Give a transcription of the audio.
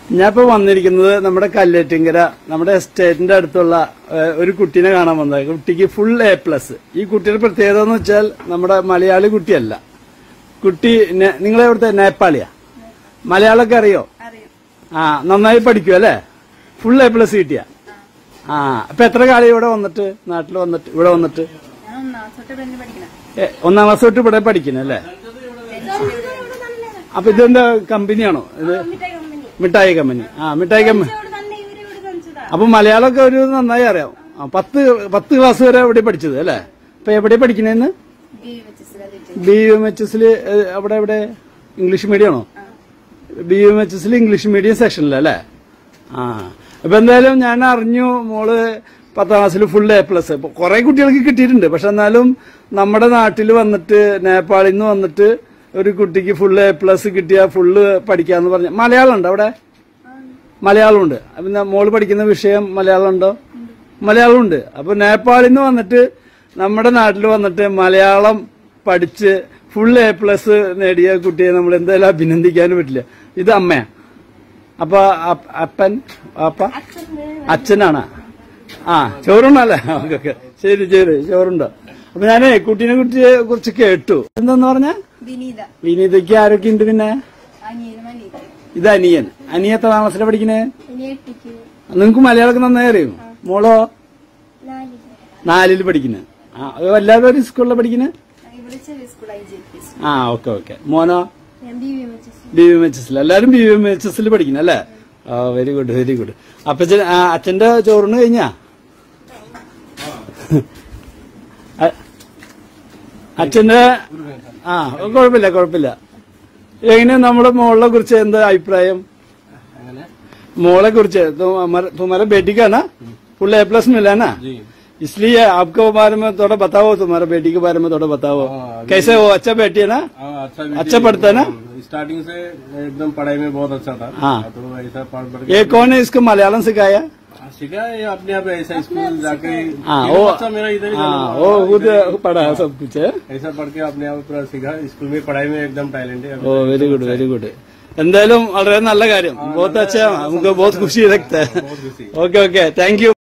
ഞാൻ ഇപ്പൊ വന്നിരിക്കുന്നത് നമ്മുടെ കല്ലേറ്റിങ്കര നമ്മുടെ എസ്റ്റേറ്റിന്റെ അടുത്തുള്ള ഒരു കുട്ടീനെ കാണാൻ വന്നത്. കുട്ടിക്ക് ഫുൾ A+. ഈ കുട്ടിയുടെ പ്രത്യേകത എന്ന് വെച്ചാൽ നമ്മുടെ മലയാളി കുട്ടിയല്ല. കുട്ടി നിങ്ങളെ ഇവിടുത്തെ നേപ്പാളിയാ? മലയാളമൊക്കെ അറിയോ? ആ, നന്നായി പഠിക്കും അല്ലേ? ഫുൾ A+ കിട്ടിയ. ആ, അപ്പൊ എത്ര കാലം ഇവിടെ വന്നിട്ട്, നാട്ടിൽ വന്നിട്ട്, ഇവിടെ വന്നിട്ട്? 1ാം ക്ലാസ് തൊട്ട് ഇവിടെ പഠിക്കുന്നല്ലേ? അപ്പൊ ഇതെന്താ കമ്പനിയാണോ ഇത്? മിഠായി കമ്പനി. ആ, മിഠായി കമ്പനി. അപ്പൊ മലയാളമൊക്കെ ഒരു നന്നായി അറിയാം. 10 ക്ലാസ് വരെ ഇവിടെ പഠിച്ചത് അല്ലേ? അപ്പൊ എവിടെ പഠിക്കുന്നതെന്ന്? BUMHS അവിടെ എവിടെ? ഇംഗ്ലീഷ് മീഡിയം ആണോ? BUMHS ഇംഗ്ലീഷ് മീഡിയം സെക്ഷനിലല്ലേ? ആ, അപ്പൊ എന്തായാലും ഞാൻ അറിഞ്ഞു മോള് 10ാം ക്ലാസ്സിൽ ഫുൾ A+. കുറെ കുട്ടികൾക്ക് കിട്ടിയിട്ടുണ്ട്. പക്ഷെ എന്നാലും നമ്മുടെ നാട്ടിൽ വന്നിട്ട്, നേപ്പാളിൽ നിന്ന് വന്നിട്ട് ഒരു കുട്ടിക്ക് ഫുൾ A+ കിട്ടിയ ഫുള്ള് പഠിക്കാന്ന് പറഞ്ഞ. മലയാളം ഉണ്ടോ അവിടെ? മലയാളം ഉണ്ട്. പിന്നെ മോള് പഠിക്കുന്ന വിഷയം മലയാളം ഉണ്ടോ? മലയാളം ഉണ്ട്. അപ്പൊ നേപ്പാളിൽ നിന്ന് വന്നിട്ട് നമ്മുടെ നാട്ടിൽ വന്നിട്ട് മലയാളം പഠിച്ച് ഫുൾ A+ നേടിയ കുട്ടിയെ നമ്മൾ എന്തായാലും അഭിനന്ദിക്കാനും പറ്റില്ല. ഇത് അമ്മയാ? അപ്പൊ അച്ഛനാണ്. ആ, ചോറുണ്ടല്ലേ? ഓക്കെ, ശരി ശരി, ചോറുണ്ടോ? അപ്പൊ ഞാനേ കുട്ടീനെ കുറിച്ച് കേട്ടു. എന്താന്ന് പറഞ്ഞ? വിനീതയ്ക്ക് ആരൊക്കെ ഉണ്ട്? പിന്നെ ഇത് അനിയൻ. അനിയൻ എത്ര ക്ലാസ്സിലാണ് പഠിക്കണേ? നിങ്ങക്ക് മലയാളമൊക്കെ നന്നായി അറിയും? മോളോ? 4ൽ പഠിക്കുന്നത്. ആ, വല്ലാതെ ഒരു സ്കൂളിലാണ് പഠിക്കുന്നത്? ആ, ഓക്കെ ഓക്കെ. മോനോ? BUMHS. എല്ലാരും BUMHS പഠിക്കുന്ന അല്ലേ? ആ, വെരി ഗുഡ് വെരി ഗുഡ്. അപ്പൊ അച്ഛന്റെ ചോറിന് കഴിഞ്ഞാ? അച്ഛന്റെ ആ, കുഴപ്പമില്ല കുഴപ്പമില്ല. എങ്ങനെ നമ്മുടെ മോളെ കുറിച്ച് എന്താ അഭിപ്രായം? മോളെ കുറിച്ച് तुम्हारा बेटी का ना फुल A+ मिला ना, इसलिए आपके बारे में थोड़ा बताओ, तुम्हारा बेटी के बारे में थोड़ा बताओ. कैसे वो? अच्छा बेटी है ना? अच्छा पढ़ता है ना? स्टार्टिंग से एकदम पढ़ाई में बहुत अच्छा था. हाँ. तो ऐसा पढ़ ये कौन है इसको मलयालम सिखाया? सिखाया अपने आप ऐसा स्कूल जाके. हाँ, मेरा इधर वो खुद पढ़ा है सब कुछ है. ऐसा पढ़ के अपने आप पूरा सीखा. स्कूल में पढ़ाई में एकदम टैलेंट है. ഓ, വെരി ഗുഡ് വെരി ഗുഡ്. എന്തായാലും വളരെ നല്ല കാര്യം. बहुत अच्छा, हमको बहुत खुशी लगता है. Okay okay, thank you.